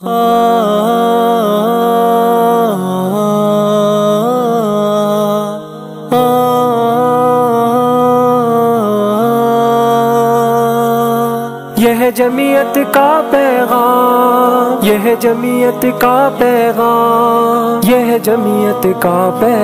یہ جمعیت کا پیغام، یہ جمعیت کا پیغام، یہ جمعیت کا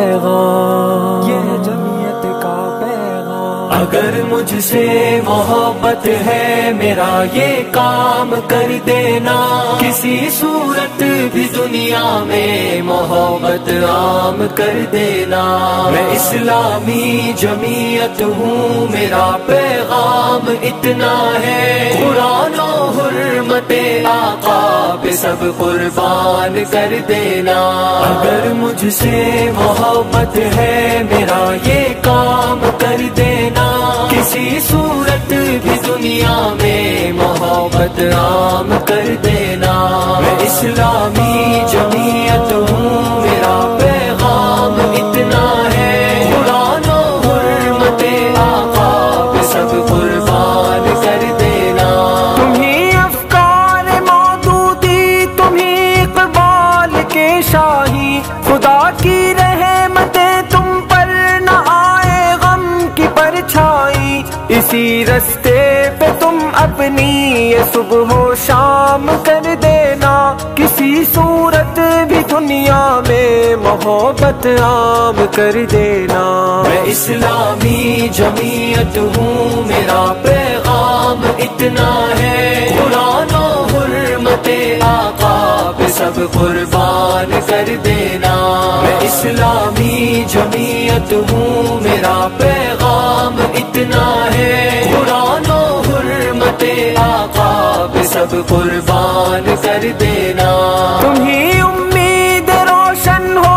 پیغام، یہ جمعیت کا پیغام۔ اگر مجھ سے محبت ہے میرا یہ کام کر دینا، کسی صورت بھی دنیا میں محبت عام کر دینا۔ میں اسلامی جمعیت ہوں، میرا پیغام اتنا ہے، قرآن و حرمت آقا پہ سب قربان کر دینا۔ اگر مجھ سے محبت ہے میرا یہ کام کر دینا، کسی صورت بھی دنیا میں محبت عام کر دینا۔ میں اسلامی جمعیت ہوں، میرا پیغام اتنا ہے، قرآن و حرمت آقا پہ سب قربان کر دینا۔ تمہیں افکار مودودی، تمہیں اقبال کے شاہی، خدا کی رحمتیں تم پر نہ آئے غم کی پرچھائی، اسی رستے پہ تم اپنی یہ صبح و شام کر دینا، کسی صورت بھی دنیا میں محبت عام کر دینا۔ میں اسلامی جمعیت ہوں، میرا پیغام اتنا ہے، قرآن و حرمت آقا پہ سب قربان کر دینا۔ میں اسلامی جمعیت ہوں، میرا پیغام اتنا ہے، قرآن و حرمت آقا پہ سب قربان کر دینا۔ تمہیں امید روشن ہو،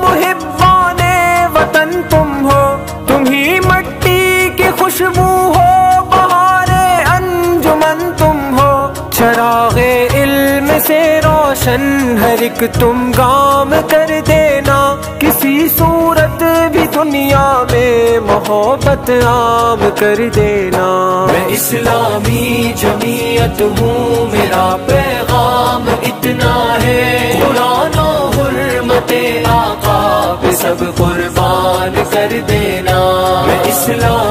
محبان وطن تم ہو، تمہیں مٹی کی خوشبو ہو، بہار انجمن تم ہو، چراغ علم سے روشن ہر ایک تم گام کر دینا، کسی صورت بھی دنیا میں محبت عام کر دینا۔ میں اسلامی جمعیت ہوں، میرا پیغام اتنا ہے، قرآن و حرمت آقا پہ سب قربان کر دینا۔ میں اسلام